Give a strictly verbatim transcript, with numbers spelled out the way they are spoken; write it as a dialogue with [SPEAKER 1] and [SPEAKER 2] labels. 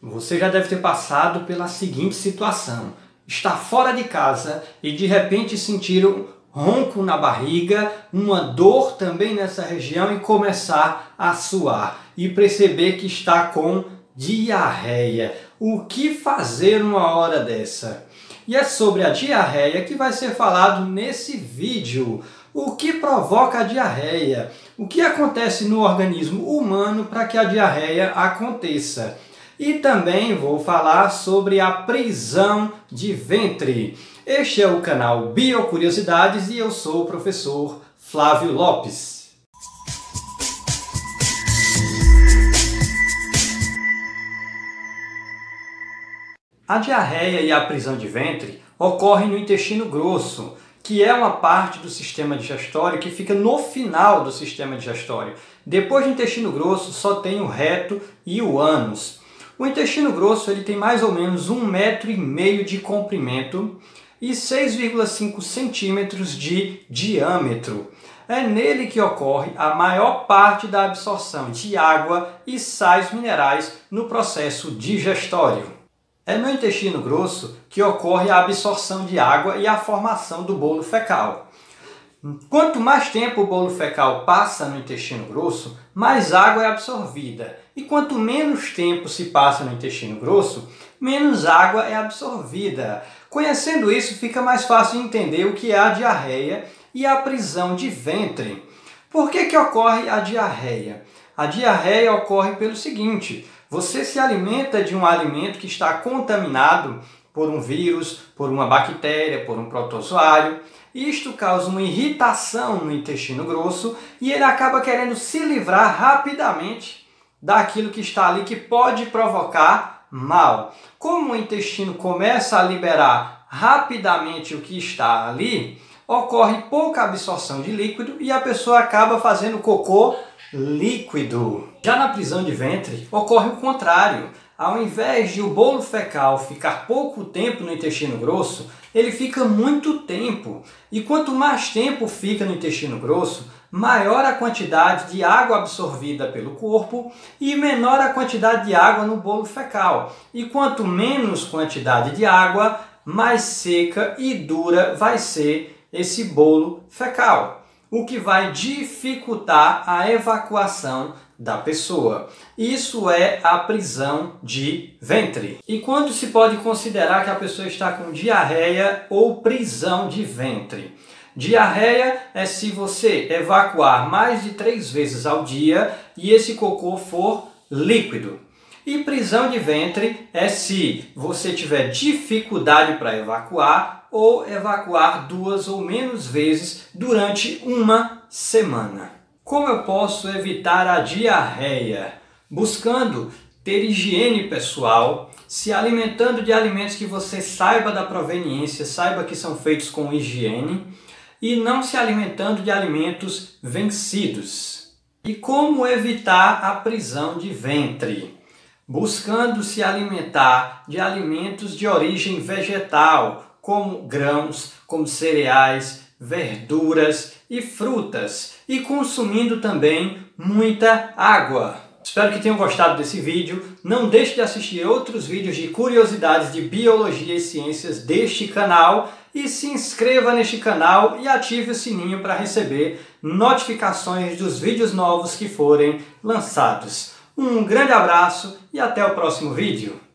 [SPEAKER 1] Você já deve ter passado pela seguinte situação: está fora de casa e de repente sentir um ronco na barriga, uma dor também nessa região e começar a suar e perceber que está com diarreia. O que fazer numa hora dessa? E é sobre a diarreia que vai ser falado nesse vídeo. O que provoca a diarreia? O que acontece no organismo humano para que a diarreia aconteça? E também vou falar sobre a prisão de ventre. Este é o canal Biocuriosidades e eu sou o professor Flávio Lopes. A diarreia e a prisão de ventre ocorrem no intestino grosso, que é uma parte do sistema digestório que fica no final do sistema digestório. Depois do intestino grosso só tem o reto e o ânus. O intestino grosso ele tem mais ou menos um metro e meio de comprimento e seis vírgula cinco centímetros de diâmetro. É nele que ocorre a maior parte da absorção de água e sais minerais no processo digestório. É no intestino grosso que ocorre a absorção de água e a formação do bolo fecal. Quanto mais tempo o bolo fecal passa no intestino grosso, mais água é absorvida. E quanto menos tempo se passa no intestino grosso, menos água é absorvida. Conhecendo isso, fica mais fácil entender o que é a diarreia e a prisão de ventre. Por que que ocorre a diarreia? A diarreia ocorre pelo seguinte: você se alimenta de um alimento que está contaminado por um vírus, por uma bactéria, por um protozoário. Isto causa uma irritação no intestino grosso e ele acaba querendo se livrar rapidamente daquilo que está ali que pode provocar mal. Como o intestino começa a liberar rapidamente o que está ali, ocorre pouca absorção de líquido e a pessoa acaba fazendo cocô líquido. Já na prisão de ventre ocorre o contrário. Ao invés de o bolo fecal ficar pouco tempo no intestino grosso, ele fica muito tempo. E quanto mais tempo fica no intestino grosso, maior a quantidade de água absorvida pelo corpo e menor a quantidade de água no bolo fecal. E quanto menos quantidade de água, mais seca e dura vai ser esse bolo fecal, o que vai dificultar a evacuação da pessoa. Isso é a prisão de ventre. E quando se pode considerar que a pessoa está com diarreia ou prisão de ventre? Diarreia é se você evacuar mais de três vezes ao dia e esse cocô for líquido. E prisão de ventre é se você tiver dificuldade para evacuar ou evacuar duas ou menos vezes durante uma semana. Como eu posso evitar a diarreia? Buscando ter higiene pessoal, se alimentando de alimentos que você saiba da proveniência, saiba que são feitos com higiene e não se alimentando de alimentos vencidos. E como evitar a prisão de ventre? Buscando se alimentar de alimentos de origem vegetal, como grãos, como cereais, verduras e frutas, e consumindo também muita água. Espero que tenham gostado desse vídeo. Não deixe de assistir outros vídeos de curiosidades de biologia e ciências deste canal e se inscreva neste canal e ative o sininho para receber notificações dos vídeos novos que forem lançados. Um grande abraço e até o próximo vídeo.